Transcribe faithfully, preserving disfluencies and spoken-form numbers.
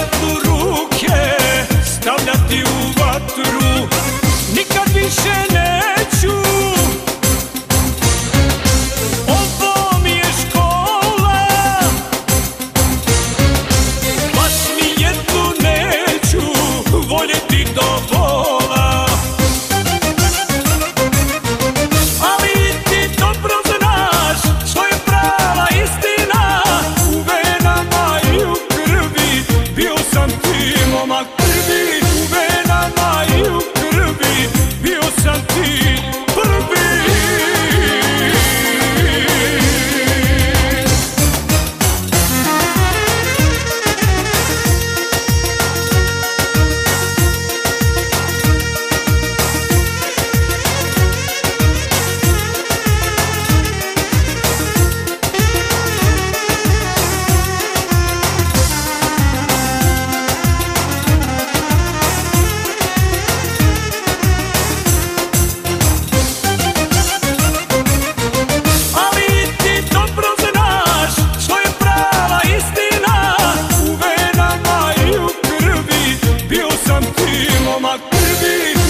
svijetu ruke stavljati u vatru, nikad više neću. Ovo mi je škola, baš ni jednu neću voljeti do bola. Ali ti dobro znaš što je prava istina, u venama i u krvi bio sam ti momak prvi. U venama i u krvi bio sam ti prvi. Momak prvi.